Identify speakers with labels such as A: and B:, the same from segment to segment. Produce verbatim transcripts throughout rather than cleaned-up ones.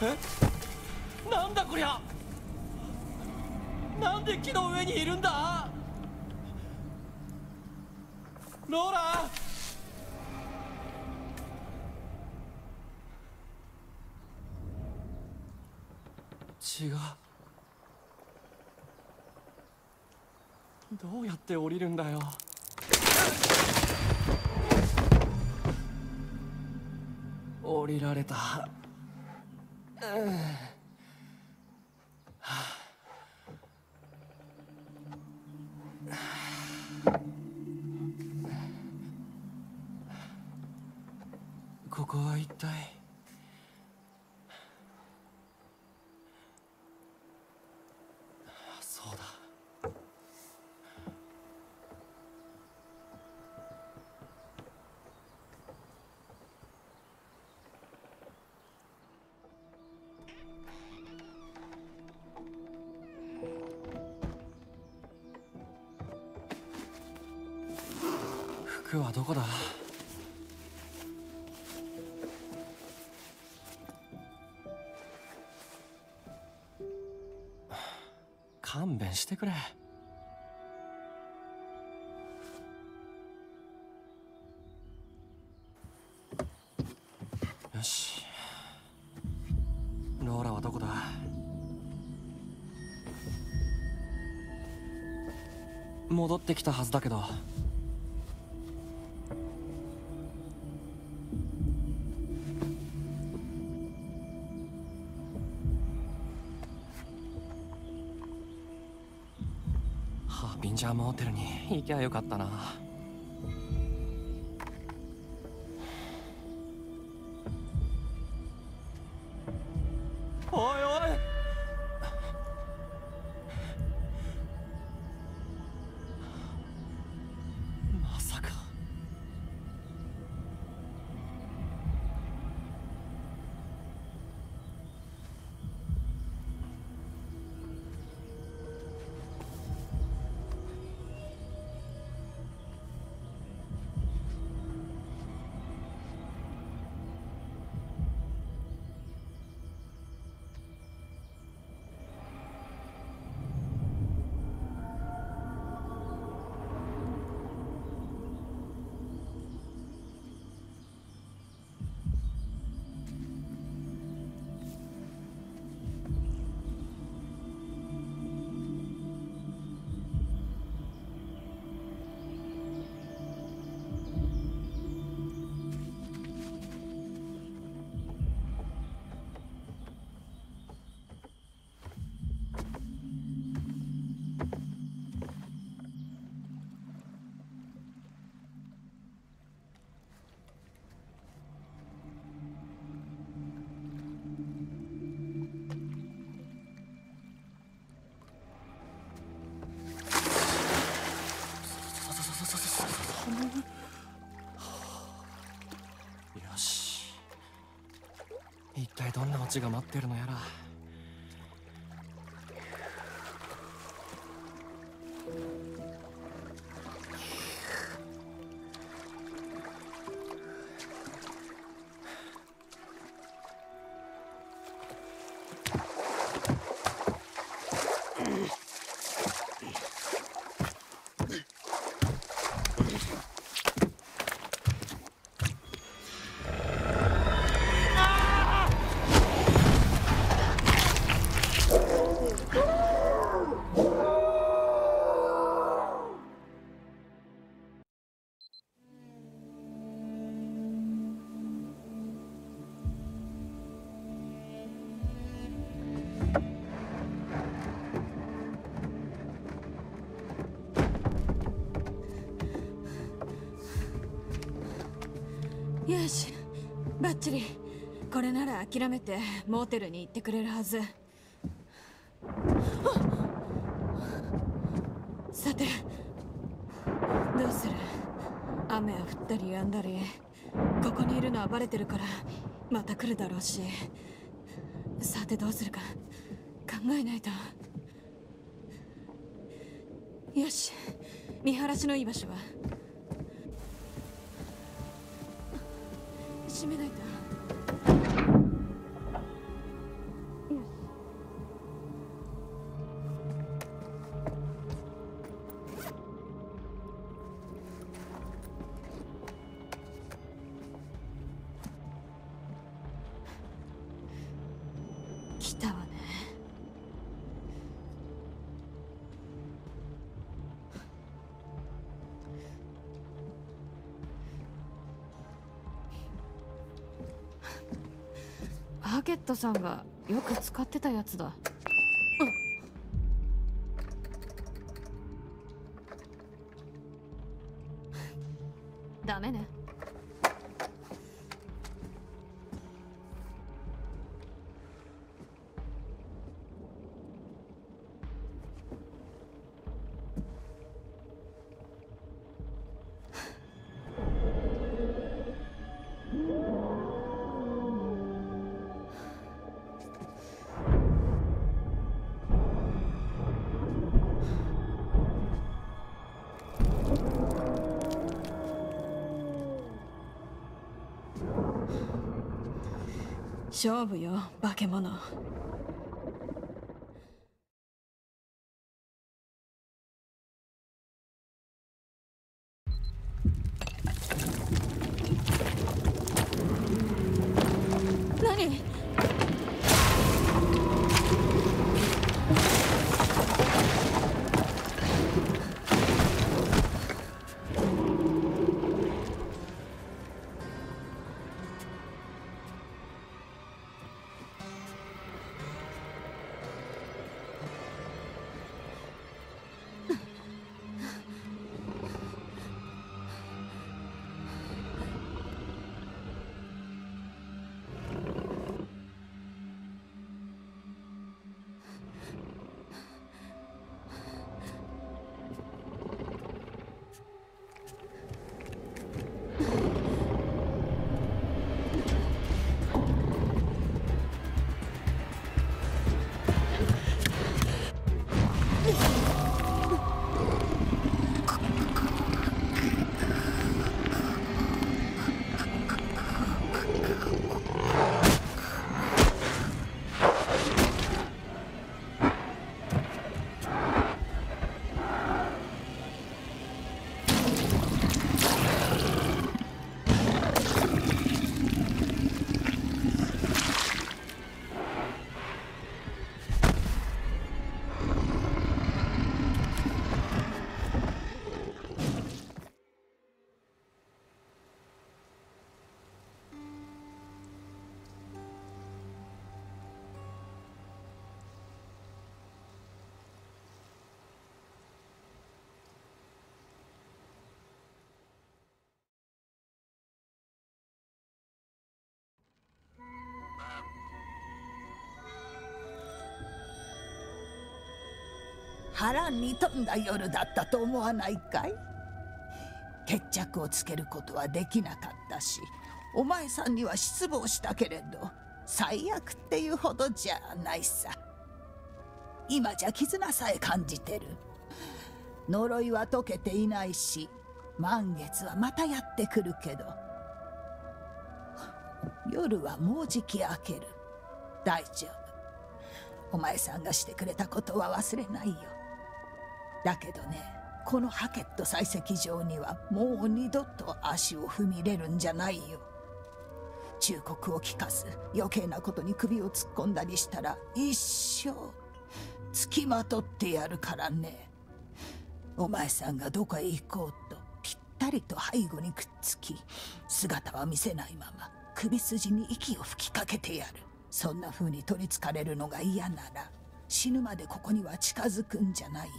A: え、なんだこりゃ。なんで木の上にいるんだ。ローラ。違う。どうやって降りるんだよ。降りられた。うん、はあ、ここは一体。そうだ。服はどこだ。勘弁してくれ。よし、ローラはどこだ。戻ってきたはずだけど。ハービンジャーモーテルに行きゃよかったな。おいおい、まさか。よし、一体どんなオチが待ってるのやら。
B: よし、バッチリ。これなら諦めてモーテルに行ってくれるはず。さてどうする。雨は降ったり止んだり、ここにいるのはバレてるからまた来るだろうし、さてどうするか考えないと。よし、見晴らしのいい場所は。閉めないと。 来たわね。ハゲットさんがよく使ってたやつだ。ダメね。勝負よ、化け物。何？
C: 波乱に富んだ夜だったと思わないかい？決着をつけることはできなかったし、お前さんには失望したけれど、最悪っていうほどじゃないさ。今じゃ絆さえ感じてる。呪いは解けていないし、満月はまたやってくるけど、夜はもうじき明ける。大丈夫。お前さんがしてくれたことは忘れないよ。だけどね、このハケット採石場にはもう二度と足を踏み入れるんじゃないよ。忠告を聞かず余計なことに首を突っ込んだりしたら一生つきまとってやるからね。お前さんがどこへ行こうとぴったりと背後にくっつき、姿は見せないまま首筋に息を吹きかけてやる。そんな風に取りつかれるのが嫌なら、死ぬまでここには近づくんじゃないよ。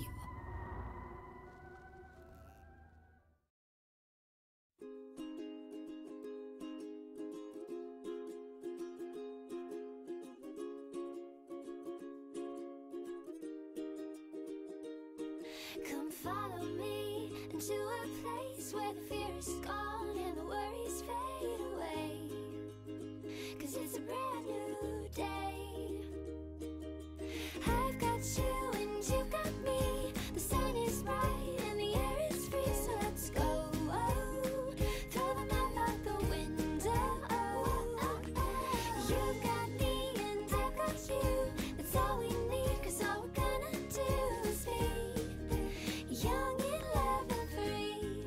D: Come follow me into a place where the fear is gone and the worries fade away. 'Cause it's a brand new day. I've got you and you've got me. The sun is bright and the air is free, so let's go. Oh, throw the map out the window. You've got me and I've got you. That's all we need, 'cause all we're gonna do is be young in love and free.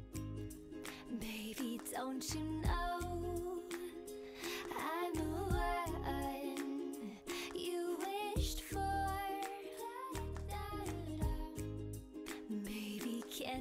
D: Baby, don't you know I'm the one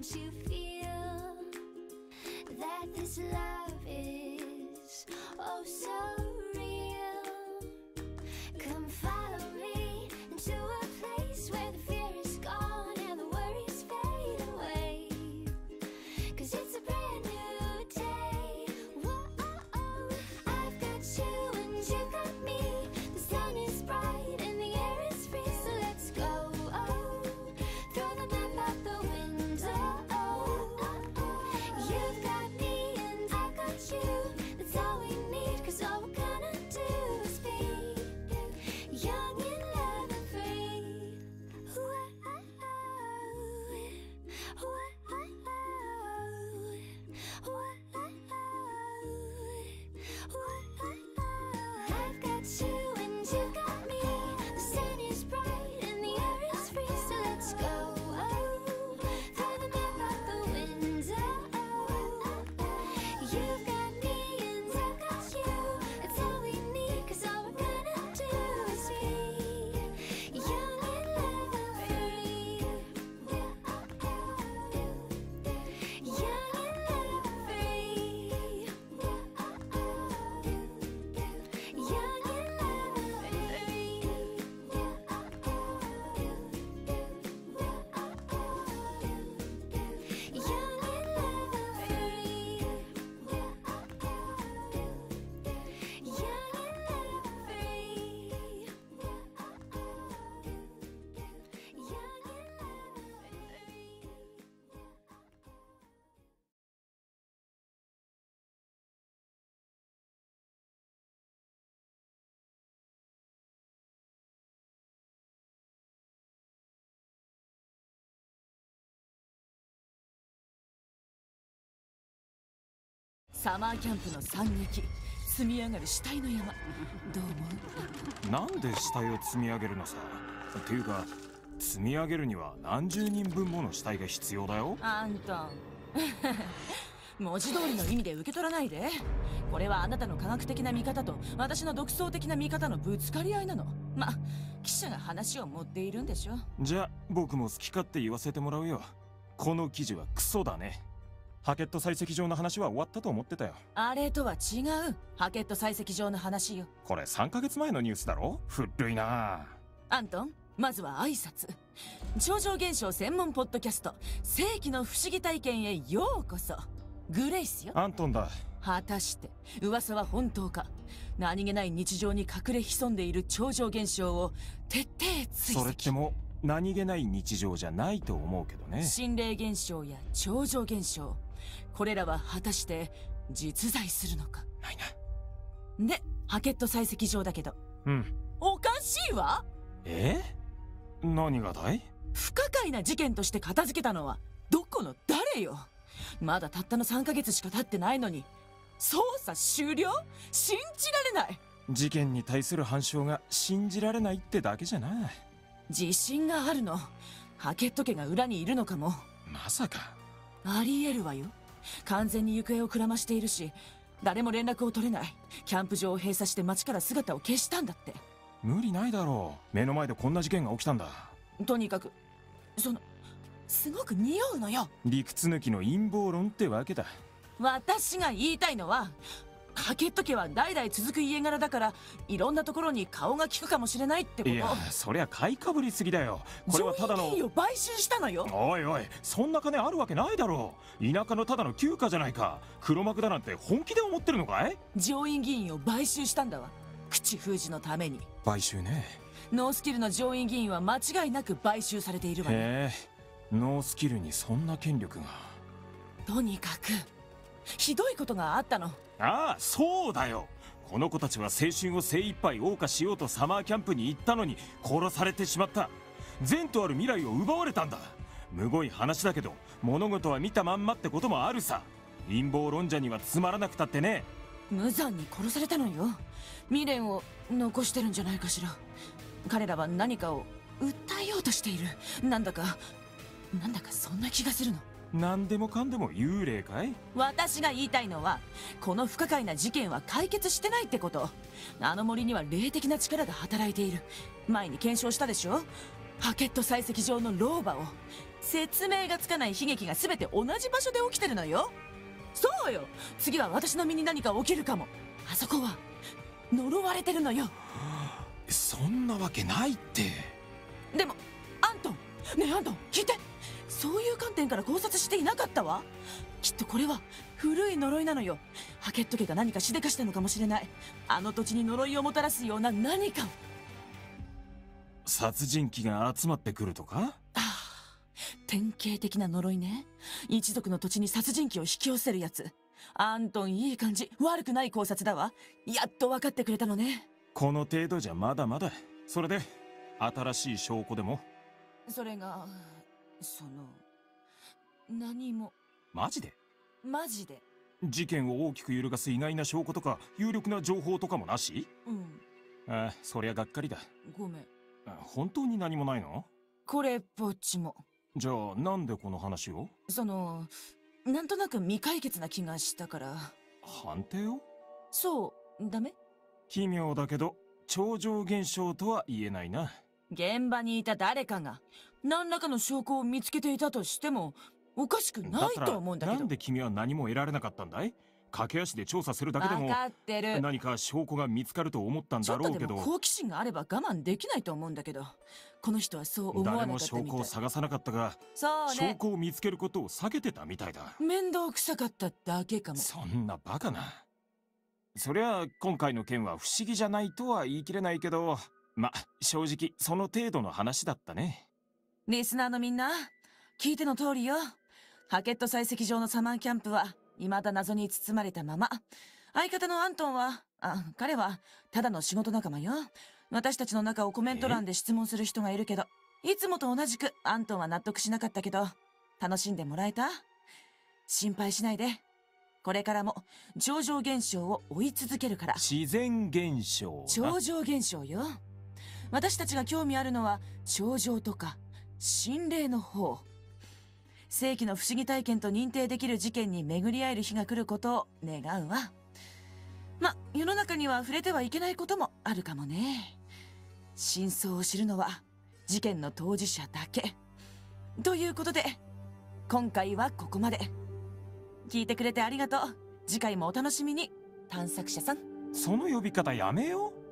D: Can't you feel that this love is oh so real? Come follow me into a place where the fear is gone and the worries fade away. 'Cause it's a brand new day. Whoa, I've got you and you got me. The sun is bright and the air is free, so let's go. Oh, throw the map out the window. You've got me and I've got you. That's all we need, 'cause all we're gonna do is be young in love and free. I've got you and you got me. The sun is bright and the air is free, so let's go. Throw the map out the window. You've got me and I've got you. It's all we need, 'cause all we're gonna do is be young in love and free. Young in love and free. Young in love and free. Young in love and free.
B: サマーキャンプの惨劇、積み上がる死体の山、どう思う？
E: なんで死体を積み上げるのさ。っていうか積み上げるには何十人分もの死体が必要だよ。
B: アントン文字通りの意味で受け取らないで。これはあなたの科学的な見方と私の独創的な見方のぶつかり合いなの。ま、記者が話を持っているんでしょ。
E: じゃあ僕も好き勝手言わせてもらうよ。この記事はクソだね。ハケット採石場の話は終わったと思ってたよ。
B: あれとは違うハケット採石場の話よ。
E: これさんかげつまえのニュースだろ。古いな。
B: アントン、まずは挨拶。超常現象専門ポッドキャスト世紀の不思議体験へようこそ。グレイスよ。
E: アントンだ。
B: 果たして噂は本当か。何気ない日常に隠れ潜んでいる超常現象を徹底追跡。
E: それってもう何気ない日常じゃないと思うけどね。
B: 心霊現象や超常現象、これらは果たして実在するのか。
E: ないな。
B: で、ハケット採石場だけど。
E: うん。
B: おかしいわ。
E: え？何がだい？
B: 不可解な事件として片付けたのはどこの誰よ。まだたったのさんかげつしか経ってないのに捜査終了？信じられない。
E: 事件に対する反証が信じられないってだけじゃな。
B: 自信があるの。ハケット家が裏にいるのかも。
E: まさか。
B: ありえるわよ。完全に行方をくらましているし、誰も連絡を取れない。キャンプ場を閉鎖して街から姿を消したんだって。
E: 無理ないだろう。目の前でこんな事件が起きたんだ。
B: とにかくそのすごく匂うのよ。
E: 理屈抜きの陰謀論ってわけだ。
B: 私が言いたいのは、ハケット家は代々続く家柄だからいろんなところに顔が利くかもしれないってこと。
E: いや、そりゃ買いかぶりすぎだよ。これはただの。
B: 上院議員を買収したのよ。
E: おいおい、そんな金あるわけないだろう。田舎のただの旧家じゃないか。黒幕だなんて本気で思ってるのかい？
B: 上院議員を買収したんだわ。口封じのために。
E: 買収ね。
B: ノースキルの上院議員は間違いなく買収されているわね。
E: へえ、ノースキルにそんな権力が。
B: とにかくひどいことがあったの。
E: ああ、そうだよ。この子たちは青春を精一杯謳歌しようとサマーキャンプに行ったのに殺されてしまった。善とある未来を奪われたんだ。むごい話だけど物事は見たまんまってこともあるさ。陰謀論者にはつまらなくたってね。
B: 無残に殺されたのよ。未練を残してるんじゃないかしら。彼らは何かを訴えようとしている。なんだかなんだかそんな気がするの。
E: 何でもかんでも幽霊かい？
B: 私が言いたいのは、この不可解な事件は解決してないってこと。あの森には霊的な力が働いている。前に検証したでしょ。ハケット採石場の老婆を
F: 説明がつかない悲劇が全て同じ場所で起きてるのよ。そうよ、次は私の身に何か起きるかも。あそこは呪われてるのよ。
E: そんなわけないって。
F: でもアントン、ねえアントン聞いて、そういう観点から考察していなかったわ。きっとこれは古い呪いなのよ。ハケット家が何かしでかしたのかもしれない。あの土地に呪いをもたらすような何かを。
E: 殺人鬼が集まってくるとか？
F: ああ、典型的な呪いね。一族の土地に殺人鬼を引き寄せるやつ。アントンいい感じ、悪くない考察だわ。やっと分かってくれたのね。
E: この程度じゃまだまだ。それで新しい証拠でも？
F: それがその何も。
E: マジで？
F: マジで。
E: 事件を大きく揺るがす意外な証拠とか有力な情報とかもなし？
F: うん。
E: ああ、そりゃがっかりだ。
F: ごめん。
E: 本当に何もないの？
F: これっぽっちも。
E: じゃあなんでこの話を？
F: そのなんとなく未解決な気がしたから。
E: 判定を？
F: そうダメ？
E: 奇妙だけど超常現象とは言えないな。
F: 現場にいた誰かが何らかの証拠を見つけていたとしてもおかしくないと思うんだけど。
E: なんで君は何も得られなかったんだい？駆け足で調査するだけでも
F: 分かってる。
E: 何か証拠が見つかると思ったんだろうけど。
F: ちょっとでも好奇心があれば我慢できないと思うんだけど、この人はそう思わなかったみたい。
E: 誰も証拠を探さなかったが、
F: そうね、
E: 証拠を見つけることを避けてたみたいだ。
F: 面倒くさかっただけかも。
E: そんなバカな。そりゃ今回の件は不思議じゃないとは言い切れないけど、ま、正直その程度の話だったね。
F: リスナーのみんな聞いての通りよ。ハケット採石場のサマーキャンプは未だ謎に包まれたまま。相方のアントンは、あ、彼はただの仕事仲間よ。私たちの中をコメント欄で質問する人がいるけど、いつもと同じくアントンは納得しなかったけど、楽しんでもらえた？心配しないで。これからも超常現象を追い続けるから。
E: 自然現象。
F: 超常現象よ。私たちが興味あるのは超常とか心霊の方。世紀の不思議体験と認定できる事件に巡り合える日が来ることを願うわ。ま、世の中には触れてはいけないこともあるかもね。真相を知るのは事件の当事者だけ。ということで今回はここまで。聞いてくれてありがとう。次回もお楽しみに、探索者さん。
E: その呼び方やめよう。